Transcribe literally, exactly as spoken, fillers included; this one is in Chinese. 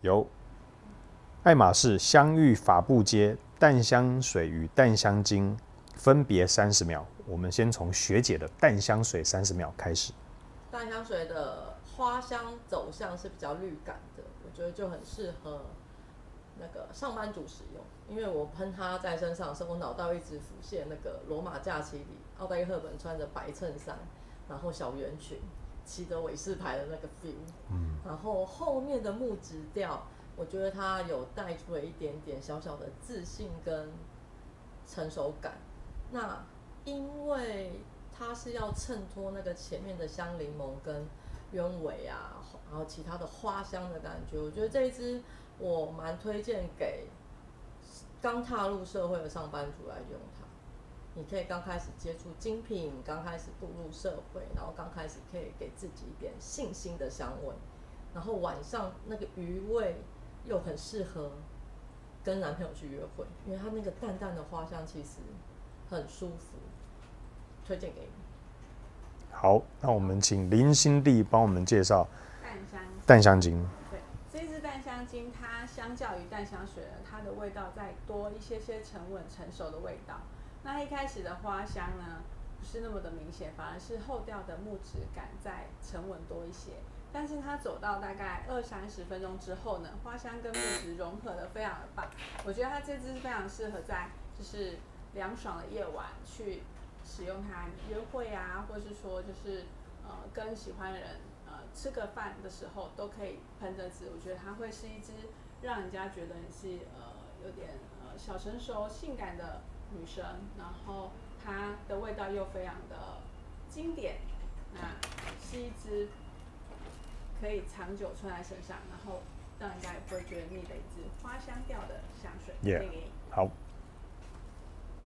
有。爱马仕香芋法布街淡香水与淡香精分别三十秒。我们先从学姐的淡香水三十秒开始。 淡香水的花香走向是比较绿感的，我觉得就很适合那个上班族使用。因为我喷它在身上的时候，我脑袋一直浮现那个罗马假期里奥黛丽赫本穿着白衬衫，然后小圆裙，骑着韦氏牌的那个 feel。嗯。然后后面的木质调。我觉得它有带出了一点点小小的自信跟成熟感。那因为它是要衬托那个前面的香柠檬跟鸢尾啊，然后其他的花香的感觉，我觉得这一支我蛮推荐给刚踏入社会的上班族来用它。你可以刚开始接触精品，刚开始步入社会，然后刚开始可以给自己一点信心的香味，然后晚上那个余味。又很适合跟男朋友去约会，因为它那个淡淡的花香其实很舒服，推荐给你。 好，那我们请林心娣帮我们介绍淡香淡香精。 对，这支淡香精它相较于淡香水呢，它的味道再多一些些沉稳成熟的味道。那一开始的花香呢，不是那么的明显，反而是后调的木质感再沉稳多一些。但是它走到大概二三十分钟之后呢，花香跟木质融合的非常的棒。我觉得它这支非常适合在就是凉爽的夜晚去使用它约会啊，或是说就是呃跟喜欢的人呃吃个饭的时候都可以喷这支。我觉得它会是一支让人家觉得你是呃有点呃小成熟、性感的女生，然后它的味道又非常的经典，那是一支。可以长久穿在身上，然后让人家也不会觉得腻的一支花香调的香水，推荐给你。 好，